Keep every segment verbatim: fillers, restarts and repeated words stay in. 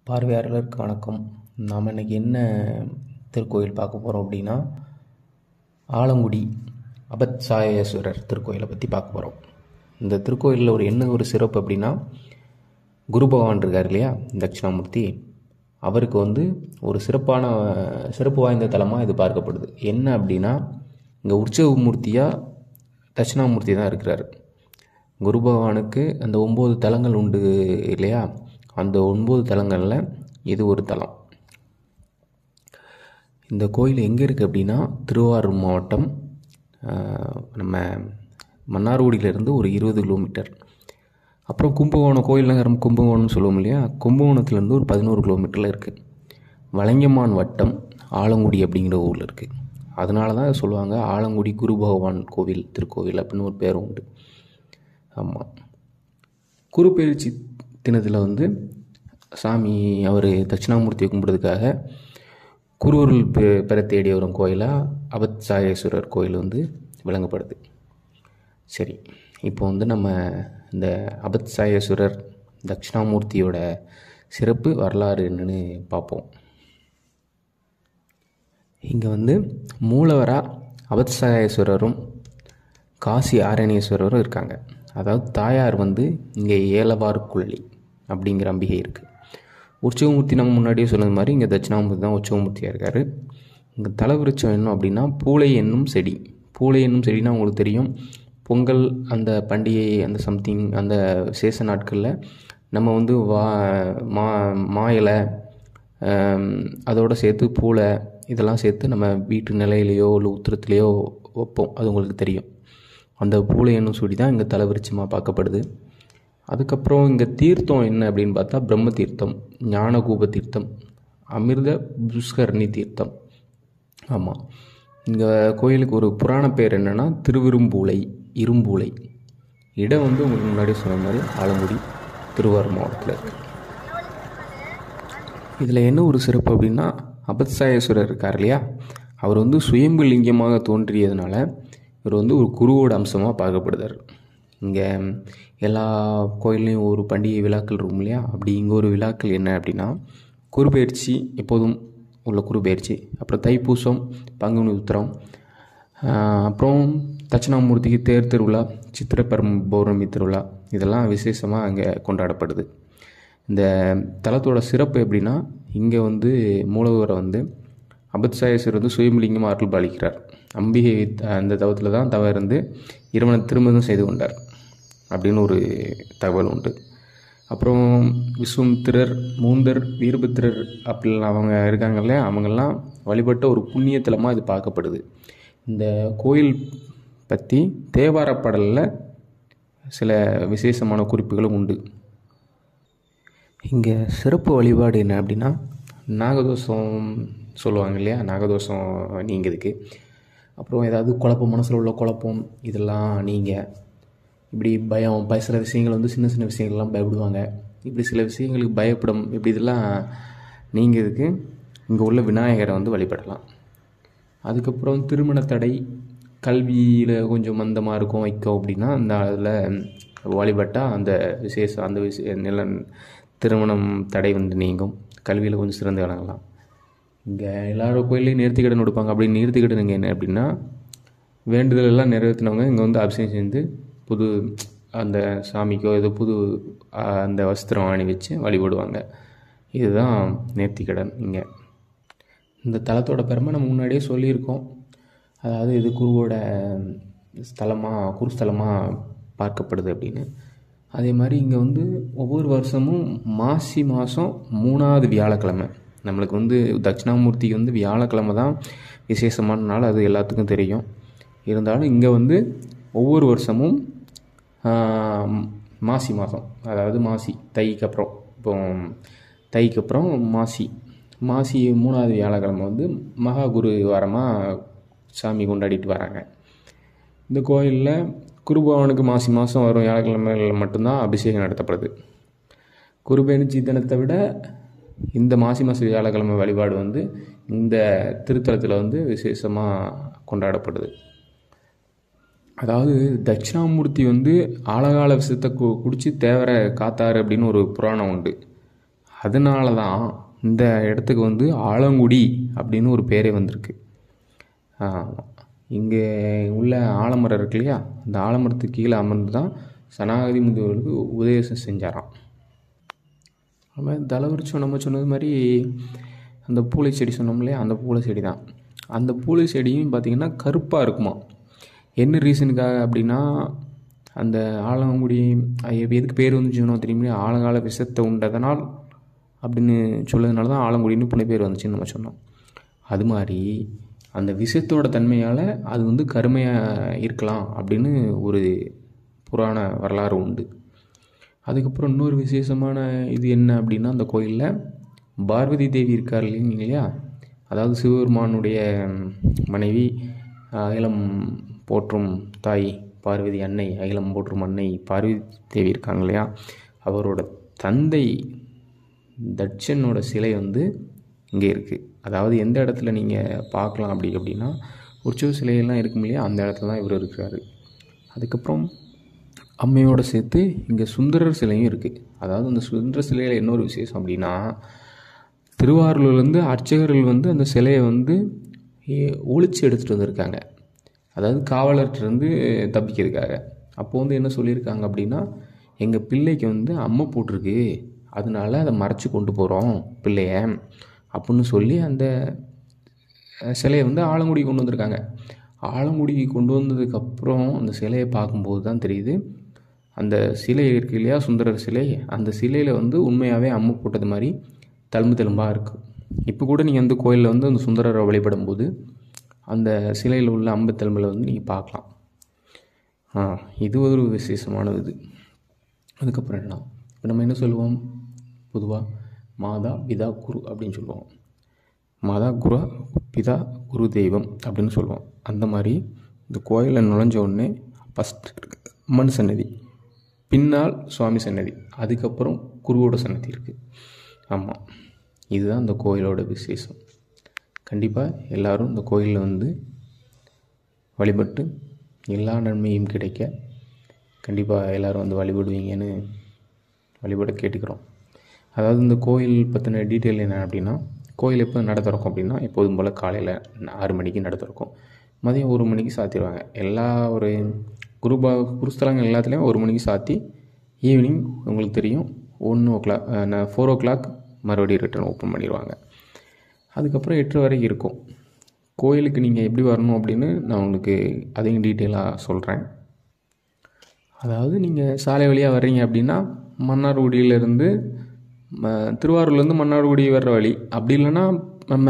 பார்வையாளர்களுக்கு வணக்கம். நாம் இன்றைக்கி என்ன திருக்கோயில் பார்க்க போகிறோம் அப்படின்னா, ஆலங்குடி அபத்சாயேஸ்வரர் திருக்கோயிலை பற்றி பார்க்க போகிறோம். இந்த திருக்கோயிலில் ஒரு என்ன ஒரு சிறப்பு அப்படின்னா, குரு பகவான் இருக்கார் இல்லையா, தட்சிணாமூர்த்தி, அவருக்கு வந்து ஒரு சிறப்பான சிறப்பு வாய்ந்த தலமாக இது பார்க்கப்படுது. என்ன அப்படின்னா, இங்கே உற்சவ மூர்த்தியாக தட்சிணாமூர்த்தி தான் இருக்கிறார். குரு பகவானுக்கு அந்த ஒம்பது தலங்கள் உண்டு இல்லையா, அந்த ஒன்பது தலங்களில் இது ஒரு தலம். இந்த கோயில் எங்கே இருக்குது அப்படின்னா, திருவாரூர் மாவட்டம், நம்ம மன்னார்குடியிலேருந்து ஒரு இருபது கிலோமீட்டர். அப்புறம் கும்பகோணம், கோயில் நகரம் கும்பகோணம்னு சொல்லுவோம் இல்லையா, கும்பகோணத்துலேருந்து ஒரு பதினோரு கிலோமீட்டரில் இருக்குது. வலங்கமான் வட்டம் ஆலங்குடி அப்படிங்கிற ஊரில் இருக்குது. அதனால தான் சொல்லுவாங்க ஆலங்குடி குரு பகவான் கோவில் திருக்கோவில் அப்படின்னு ஒரு பேர் உண்டு. ஆமாம், குரு பயிற்சி தினத்தில் வந்து சாமி அவர் தட்சிணாமூர்த்தியை கும்பிட்றதுக்காக குருவருள் பெ பெற தேடி வரும் கோயிலாக அபத்சாயேஸ்வரர் கோயில் வந்து விளங்கப்படுது. சரி, இப்போ வந்து நம்ம இந்த அபத்சாயேஸ்வரர் தட்சிணாமூர்த்தியோட சிறப்பு வரலாறு என்னன்னு பார்ப்போம். இங்கே வந்து மூலவராக அபத்சாயேஸ்வரரும் காசி ஆரணேஸ்வரரும் இருக்காங்க. அதாவது தாயார் வந்து இங்கே ஏலவார்குள்ளி அப்படிங்கிற அம்பிகை இருக்குது. உற்சவமூர்த்தி நம்ம முன்னாடியே சொன்னது மாதிரி இங்கே தட்சிணாமூர்த்தி தான் உற்சவமூர்த்தியாக இருக்கார். இங்கே தலைவிருச்சம் என்ன அப்படின்னா பூளை என்னும் செடி. பூளை என்னும் செடினா உங்களுக்கு தெரியும், பொங்கல் அந்த பண்டிகை அந்த சம்திங் அந்த விசேஷ நாட்களில் நம்ம வந்து வா மா மா இலை அதோடு சேர்த்து பூளை இதெல்லாம் சேர்த்து நம்ம வீட்டு நிலையிலையோ இல்லை உத்திரத்துலேயோ வைப்போம். அது உங்களுக்கு தெரியும். அந்த பூளை என்னும் செடி தான் இங்கே தலைவிருச்சமாக பார்க்கப்படுது. அதுக்கப்புறம் இங்கே தீர்த்தம் என்ன அப்படின்னு பார்த்தா, பிரம்ம தீர்த்தம், ஞானகூப தீர்த்தம், அமிர்த புஷ்கரணி தீர்த்தம். ஆமாம், இங்கே கோயிலுக்கு ஒரு புராண பேர் என்னென்னா திருவிரும்பூலை, இரும்பூலை. இடம் வந்து உங்களுக்கு முன்னாடி சொன்ன மாதிரி ஆலங்குடி திருவாரூர் மாவட்டத்தில் இருக்குது. இதில் என்ன ஒரு சிறப்பு அப்படின்னா, அபத்சாயேஸ்வரர் இருக்கார் இல்லையா, அவர் வந்து சுயம்பு லிங்கமாக தோன்றியதுனால இவர் வந்து ஒரு குருவோட அம்சமாக பார்க்கப்படுதார். இங்கே எல்லா கோயில்லையும் ஒரு பண்டிகை விழாக்கள் இருக்கும் இல்லையா, அப்படி இங்கே ஒரு விழாக்கள் என்ன அப்படின்னா, குருபெயர்ச்சி, எப்போதும் உள்ள குருபெயர்ச்சி, அப்புறம் தைப்பூசம், பங்குனி உத்திரம், அப்புறம் தட்சிணாமூர்த்திக்கு தேர் திருவிழா, சித்திரை பரம் பௌர்ணமி திருவிழா, இதெல்லாம் விசேஷமாக அங்கே கொண்டாடப்படுது. இந்த தலத்தோட சிறப்பு எப்படின்னா, இங்கே வந்து மூலவரை வந்து அபத்சாயேஸ்வரர் வந்து சுயம்பலிங்கமாக அருள் பாலிக்கிறார். அம்பிகை அந்த தவத்தில் தான் தவ இருந்து இறைவனை திருமணம் செய்து கொண்டார் அப்படின்னு ஒரு தகவல் உண்டு. அப்புறம் விஸ்வமித்திரர், மூந்தர், வீரபத்திரர் அப்படிலாம் அவங்க இருக்காங்கல்ல, அவங்கெல்லாம் வழிபட்ட ஒரு புண்ணியத்தலமாக இது பார்க்கப்படுது. இந்த கோயில் பற்றி தேவார பாடலில் சில விசேஷமான குறிப்புகளும் உண்டு. இங்கே சிறப்பு வழிபாடு என்ன அப்படின்னா, நாகதோஷம் சொல்லுவாங்க இல்லையா, நாகதோஷம் நீங்கிறதுக்கு, அப்புறம் ஏதாவது குழப்பம், மனசில் உள்ள குழப்பம் இதெல்லாம் நீங்கள் இப்படி பயம் பய சில விஷயங்கள் வந்து சின்ன சின்ன விஷயங்கள்லாம் பயப்படுவாங்க, இப்படி சில விஷயங்களுக்கு பயப்படும், இப்படி இதெல்லாம் நீங்கிறதுக்கு இங்கே உள்ள விநாயகரை வந்து வழிபடலாம். அதுக்கப்புறம் திருமண தடை, கல்வியில் கொஞ்சம் மந்தமாக இருக்கும் வைக்கும் அப்படின்னா அந்த அதில் வழிபட்டால் அந்த விசேஷம் அந்த விஷய நில திருமணம் தடை வந்து நீங்கும், கல்வியில் கொஞ்சம் சிறந்து விளங்கலாம். இங்கே எல்லாரும் கோயிலையும் நேர்த்திக்கடன் கொடுப்பாங்க. அப்படி நேர்த்திக்கடன் இங்கே என்ன அப்படின்னா, வேண்டுதல் எல்லாம் நிறைவேற்றினவங்க இங்கே வந்து அபிஷேகம் செஞ்சு புது அந்த சாமிக்கோ ஏதோ புது அந்த வஸ்திரம் அணி வச்சு வழிபடுவாங்க. இதுதான் நேர்த்திக்கடன். இங்கே இந்த தலத்தோட பெருமை நம்ம முன்னாடியே சொல்லியிருக்கோம். அதாவது இது குருவோட ஸ்தலமாக குருஸ்தலமாக பார்க்கப்படுது அப்படின்னு. அதே மாதிரி இங்கே வந்து ஒவ்வொரு வருஷமும் மாசி மாதம் மூணாவது வியாழக்கிழமை, நம்மளுக்கு வந்து தட்சிணாமூர்த்திக்கு வந்து வியாழக்கிழமை தான் விசேஷமான நாள், அது எல்லாத்துக்கும் தெரியும். இருந்தாலும் இங்கே வந்து ஒவ்வொரு வருஷமும் மாசி மாதம், அதாவது மாசி தைக்கு அப்புறம், இப்போ தைக்கு அப்புறம் மாசி மாசி மூணாவது வியாழக்கிழமை வந்து மகா குரு வாரமாக சாமி கொண்டாடிட்டு வராங்க. இந்த கோயிலில் குருபவனுக்கு மாசி மாதம் வரும் வியாழக்கிழமைகளில் மட்டும்தான் அபிஷேகம் நடத்தப்படுது. குருபெயர்ச்சி தினத்தை விட இந்த மாசி மாத வியாழக்கிழமை வழிபாடு வந்து இந்த திருத்தலத்தில் வந்து விசேஷமாக கொண்டாடப்படுது. அதாவது தட்சிணாமூர்த்தி வந்து ஆழகால விஷத்தை கு குடித்து தேவரை காத்தார் அப்படின்னு ஒரு புராணம் உண்டு. அதனால தான் இந்த இடத்துக்கு வந்து ஆலங்குடி அப்படின்னு ஒரு பேரே வந்திருக்கு. இங்கே உள்ள ஆலமரம் இருக்கு இல்லையா, அந்த ஆலமரத்துக்கு கீழே அமர்ந்து தான் சனாகதி முதியவர்களுக்கு உபதேசம் செஞ்சாராம். அது தலவிருச்சம் நம்ம சொன்னது மாதிரி அந்த பூளை செடி சொன்னோம் இல்லையா, அந்த பூளை செடி தான். அந்த பூளை செடியும் பார்த்திங்கன்னா கருப்பாக இருக்குமா. என்ன ரீசனுக்காக அப்படின்னா, அந்த ஆலங்குடி எதுக்கு பேர் வந்து சொன்னோம் தெரியுமா, ஆழங்கால விஷத்தை உண்டதனால் அப்படின்னு சொல்லதுனால தான் ஆலங்குடின்னு புனை பேர் வந்துச்சுன்னு நம்ம சொன்னோம். அது மாதிரி அந்த விஷத்தோட தன்மையால் அது வந்து கருமையாக இருக்கலாம் அப்படின்னு ஒரு புராண வரலாறு உண்டு. அதுக்கப்புறம் இன்னொரு விசேஷமான இது என்ன அப்படின்னா, அந்த கோயிலில் பார்வதி தேவி இருக்கார் இல்லைங்களா, அதாவது சிவபெருமானுடைய மனைவி, அகிலம் போற்றும் தாய் பார்வதி அன்னை, அகிலம் போற்றும் அன்னை பார்வதி தேவி இருக்காங்க இல்லையா, அவரோட தந்தை தட்சனோட சிலை வந்து இங்கே இருக்குது. அதாவது எந்த இடத்துல நீங்கள் பார்க்கலாம் அப்படி அப்படின்னா, உற்சவ சிலையெல்லாம் இருக்கும் இல்லையா, அந்த இடத்துல தான் இவர் இருக்கிறாரு. அதுக்கப்புறம் அம்மையோடு சேர்த்து இங்கே சுந்தரர் சிலையும் இருக்குது. அதாவது அந்த சுந்தரர் சிலையில் இன்னொரு விசேஷம் அப்படின்னா, திருவாரூர்லேருந்து அர்ச்சகர்கள் வந்து அந்த சிலையை வந்து ஒழிச்சு எடுத்துகிட்டு வந்திருக்காங்க. அதாவது காவலர்கிட்டருந்து தப்பிக்கிறதுக்காக. அப்போது வந்து என்ன சொல்லியிருக்காங்க அப்படின்னா, எங்கள் பிள்ளைக்கு வந்து அம்மை போட்டிருக்கு, அதனால அதை மறைச்சி கொண்டு போகிறோம் பிள்ளைய அப்படின்னு சொல்லி அந்த சிலையை வந்து ஆலங்குடி கொண்டு வந்திருக்காங்க. ஆலங்குடிக்கு கொண்டு வந்ததுக்கப்புறம் அந்த சிலையை பார்க்கும்போது தான் தெரியுது, அந்த சிலை இருக்கு இல்லையா, சுந்தரர் சிலை, அந்த சிலையில் வந்து உண்மையாகவே அம்மை போட்டது மாதிரி தழும்பு தழும்பாக இருக்குது. இப்போ கூட நீங்கள் அந்த கோயிலில் வந்து அந்த சுந்தரரை வழிபடும் போது அந்த சிலையில் உள்ள அம்பு தழும்பில் வந்து நீங்கள் பார்க்கலாம். இது ஒரு விசேஷமானது இது. அதுக்கப்புறம் என்ன, இப்போ நம்ம என்ன சொல்லுவோம், பொதுவாக மாதா பிதா குரு அப்படின்னு சொல்லுவோம். மாதா குரு பிதா குரு தெய்வம் அப்படின்னு சொல்லுவோம். அந்த மாதிரி இந்த கோயிலில் நுழைஞ்ச உடனே ஃபஸ்ட் அம்மன் சன்னதி, பின்னால் சுவாமி சன்னதி, அதுக்கப்புறம் குருவோட சன்னதி இருக்குது. ஆமாம், இதுதான் இந்த கோயிலோட விசேஷம். கண்டிப்பாக எல்லோரும் இந்த கோயிலில் வந்து வழிபட்டு எல்லா நன்மையும் கிடைக்க கண்டிப்பாக எல்லோரும் வந்து வழிபடுவீங்கன்னு வழிபட கேட்டுக்கிறோம். அதாவது இந்த கோயில் பற்றின டீட்டெயில் என்ன அப்படின்னா, கோயில் எப்போ நட திறக்கும் அப்படின்னா, எப்போதும் போல் காலையில் ஆறு மணிக்கு நட திறக்கும், மதியம் ஒரு மணிக்கு சாத்திடுவாங்க. எல்லா ஒரு குருபா குருஸ்தலங்கள் எல்லாத்துலேயும் ஒரு மணிக்கு சாத்தி ஈவினிங் உங்களுக்கு தெரியும் ஒன்று o'clock four o'clock மறுபடியும் ரிட்டர்ன் ஓப்பன் பண்ணிடுவாங்க. அதுக்கப்புறம் எட்டு வரைக்கும் இருக்கும். கோயிலுக்கு நீங்கள் எப்படி வரணும் அப்படின்னு நான் உங்களுக்கு அதையும் டீட்டெயிலாக சொல்கிறேன். அதாவது நீங்கள் சாலை வழியாக வர்றீங்க அப்படின்னா, மன்னார்குடியிலேருந்து திருவாரூர்லேருந்து மன்னார்குடி வர்ற வழி, அப்படி இல்லைன்னா நம்ம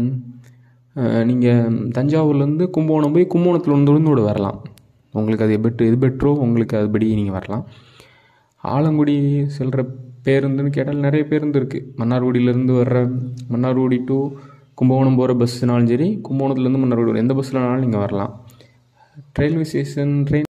நீங்கள் தஞ்சாவூர்லேருந்து கும்பகோணம் போய் கும்பகோணத்தில் வந்து கூட வரலாம். உங்களுக்கு அது பெட்ரு எது பெட்ரோ உங்களுக்கு அதுபடி நீங்கள் வரலாம். ஆலங்குடி செல்கிற பேருந்துன்னு கேட்டால் நிறைய பேருந்து இருக்குது. மன்னார்குடியிலேருந்து வர்ற மன்னார்குடி டு கும்பகோணம் போகிற பஸ்ஸுனாலும் சரி, கும்பகோணத்துலேருந்து மன்னார்குடி எந்த பஸ்ஸில்னாலும் நீங்கள் வரலாம். Railway station train